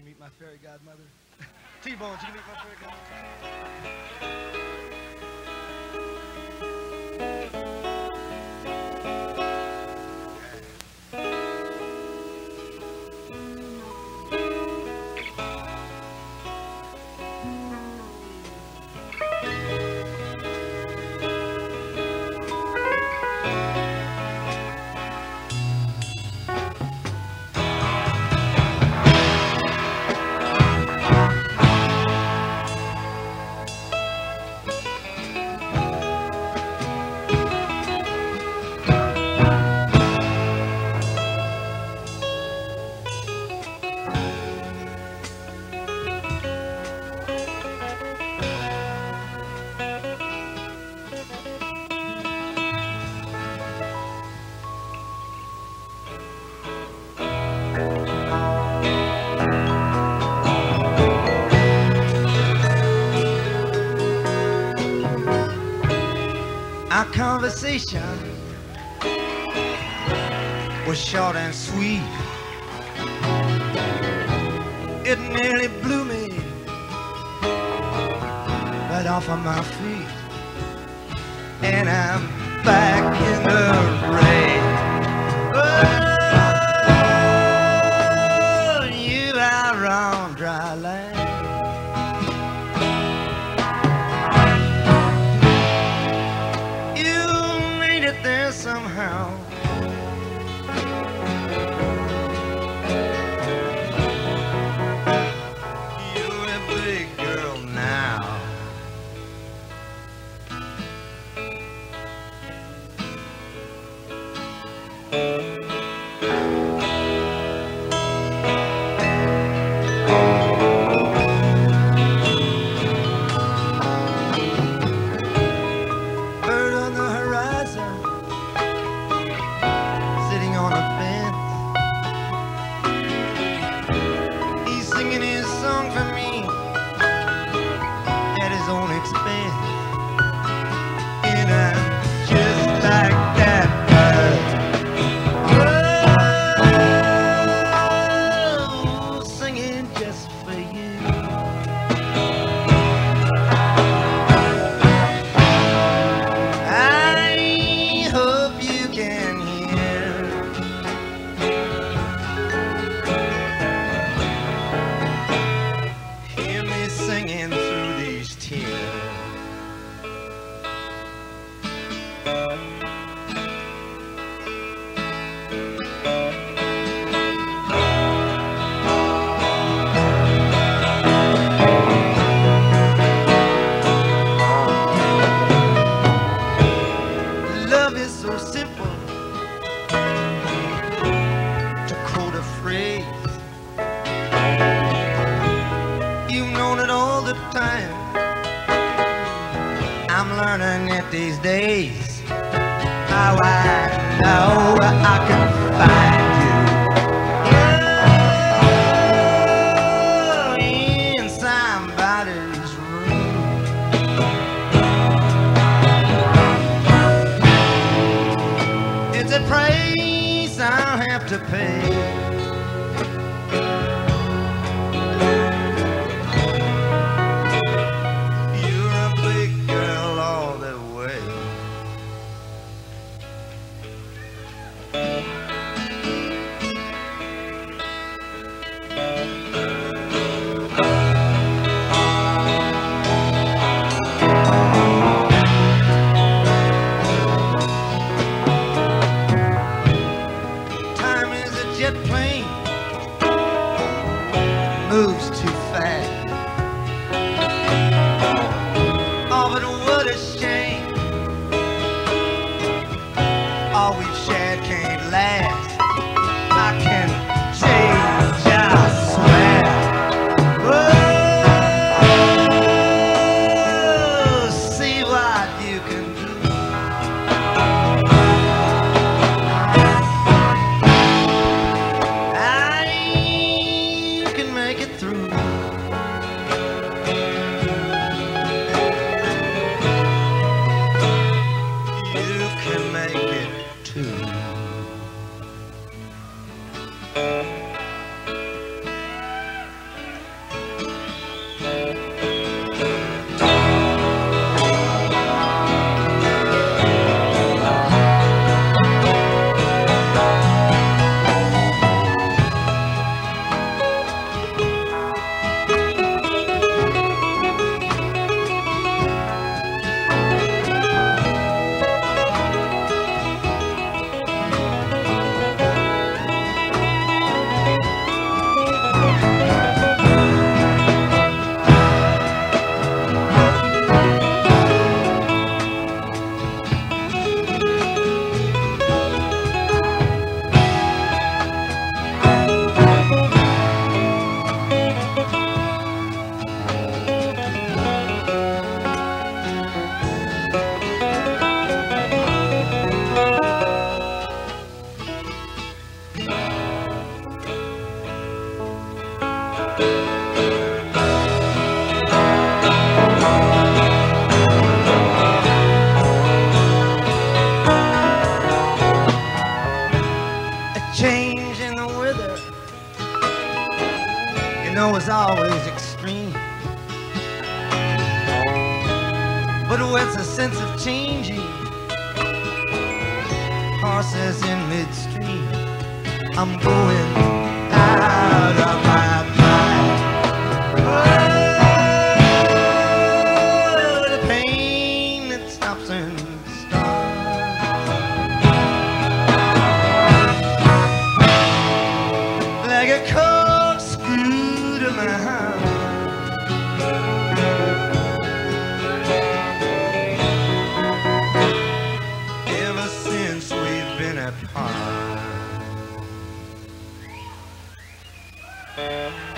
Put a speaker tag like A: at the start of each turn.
A: you meet my fairy godmother? T-Bones, you can meet my fairy godmother? Our conversation was short and sweet. It nearly blew me right off of my feet. And I'm back in the rain. Oh, you are on dry land. There somehow. You're a big girl now. Bird on the horizon, sitting on a fence. He's singing his song for me at his own expense. And I'm just like that bird. Oh, singing just for you. I hope you can hear. Hear me singing through these tears. Love is so simple, to quote a phrase. You've known it all the time. I'm learning it these days. How I know I can find you in somebody's room. It's a price I'll have to pay. You're a big girl all the way. Time is a jet plane, moves too fast. Oh, but what a shame. All we've shared can't last. I can change, I swear. Oh, see what you can do. You can make it through. Change in the weather, you know, it's always extreme. But what's a sense of changing? Horses in midstream. I'm going out of my mind. Oh, the pain that stops and starts, like a corkscrew to my heart. Ever since we've been apart.